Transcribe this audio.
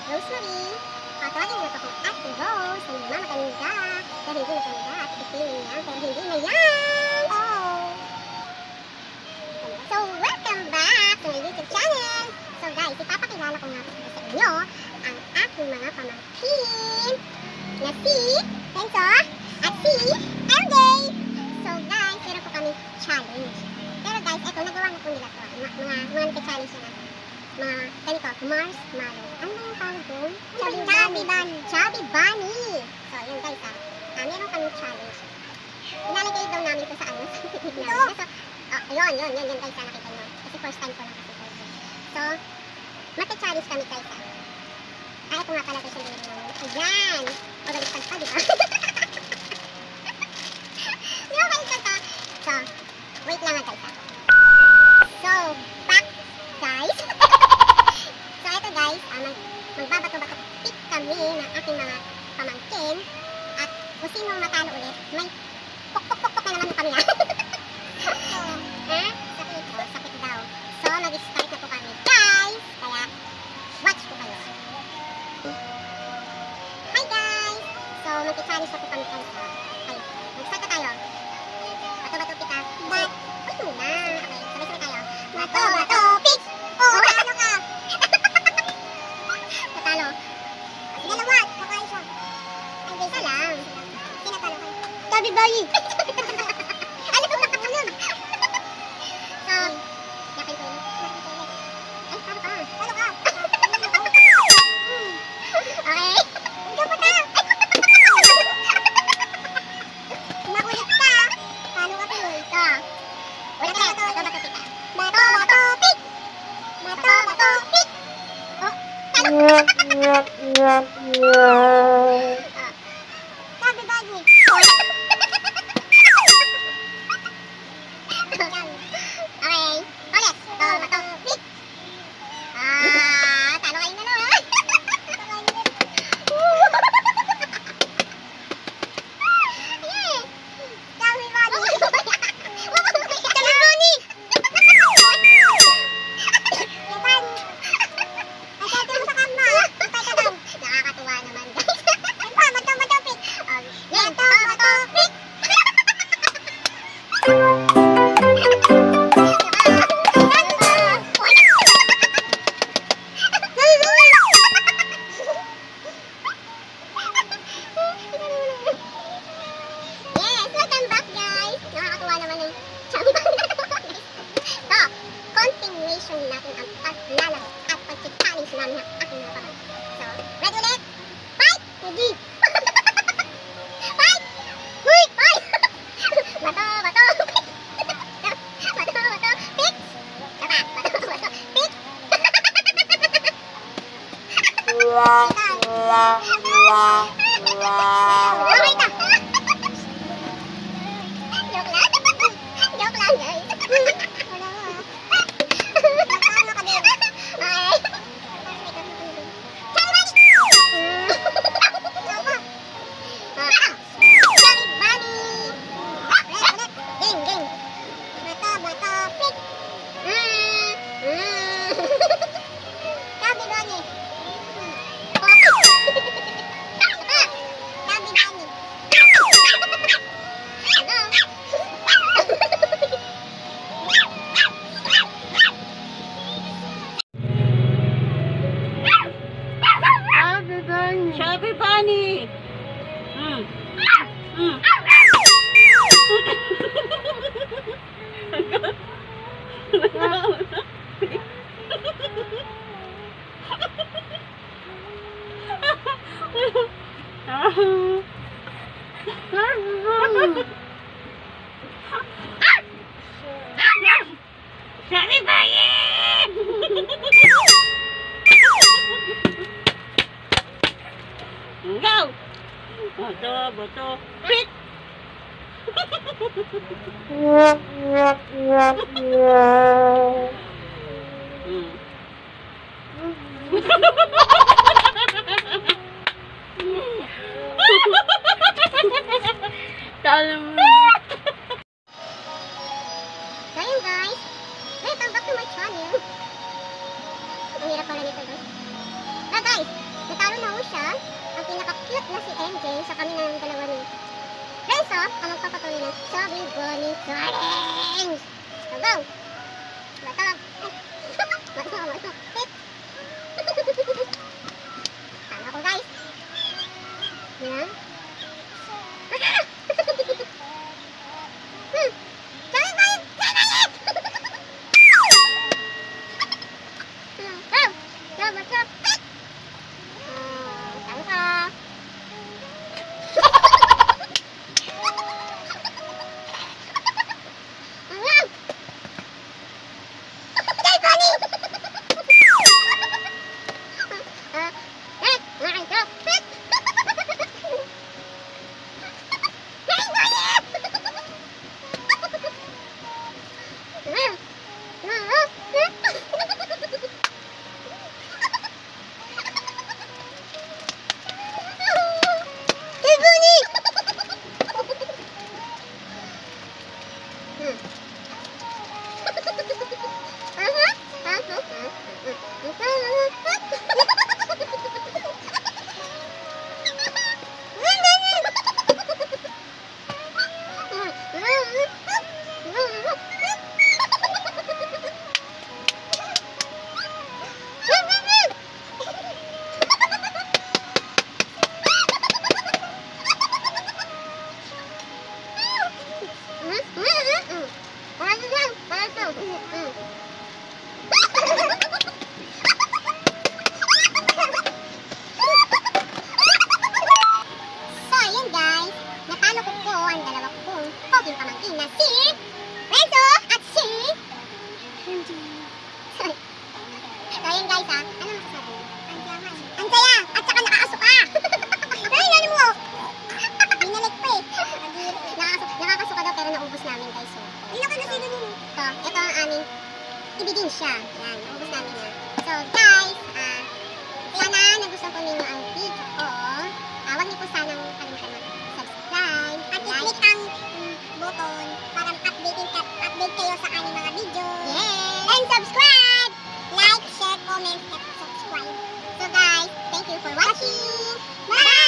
Rosemary. Tawagin niyo ako Ate Rose. Ang mama ganda. Pero hindi maganda. At ipiling niya. Pero hindi na yan. Oh. So, welcome back to my YouTube channel. So guys, ipapakilala ko nga po sa inyo ang aking mga pamangkin na si Enzo at si MJ. So guys, meron po kami challenge. Pero guys, eto, nagawa na po nila to. Mga nagka-challenge na. Mga ganito, marshmallow. Ano ba yung tawag doon? Chubby Bunny. Chubby Bunny. So, yun guys meron kami challenge. Ilalagay daw namin ito sa ano. So, yun guys nakita nyo. Kasi first time ko lang kasi guys. So, magka-challenge kami guys Ay, ito nga pala guys yung binili namin. Ayan! Pagaliktad pa, diba? Di ba baliktad pa? So, wait lang nga guys So, back guys. So, ito guys, magbabato-bato pick kami ng aking mga pamangkin. At kung sinong matalo ulit, may pok-pok-pok na naman kami na. Sakit daw. So, mag-start na po kami guys. Kaya, watch po kayo. Hi guys! So, mag-challenge na po kami guys. Ay, mag-start na tayo. Bato-bato pika. Uy, muna. Okay, sabay-sabay tayo. Bato-bato pik! Oh, natalo ka! Natalo. Dalawa, kakain siya. Ay, isa lang. Sinatalo ka. Chubby Bunny! Ano ba nakakalam? So, yakin ko yun. Ay, talo ka. Talo ka. Okay. Ikaw pa ta. Nakulit ka. Paano ka tuloy? Ito. Ulit ka. Bato-bato pika. Bato-bato pik! Bato-bato pik! Oh, talo ka. Chubby Bunny. Okay. Ulit. Bato-bato pik! Talo kayo na naman. Yes! Chubby Bunny! Chubby Bunny! Yaman! Nagkati mo sa kama! Patay ka daw! Nakakatuwa naman guys! Bato-bato pik! Bato-bato pik! Yes, welcome back guys! Nakakatuwa naman yung chubby bunny na naman guys. So, continuation natin ang paglalaro at pag-challenge namin ang aking mga pamangkin. So, ready ulit? Fight! Ready! Fight! Huy! Fight! Bato-bato pik! Bato-bato pik! Tama! Bato-bato pik! Okay na! Joke lang! Joke lang guys! Chubby Bunny! Chubby Bunny! Go! Bato-bato pik! Talo mo. So yun guys, welcome back to my channel. Ang hirap pala nito guys. Guys, Natalo na ho siya. Ang pinaka-cute na si MJ sa kami ng dalawa ni Renzo ang magpapatuloy ng Chubby Bunny Challenge. So go! Bato! Bato! Hit! Tama ko guys. Yan. Ibigin siya. Yan, naubos namin na. So, guys, sana nagustuhan po ninyo ang video ko. Huwag niyo po sanang kalimutan mag-subscribe. At i-click ang button para update kayo sa aming mga video. Yes! And subscribe! Like, share, comment, and subscribe. So, guys, thank you for watching. Bye!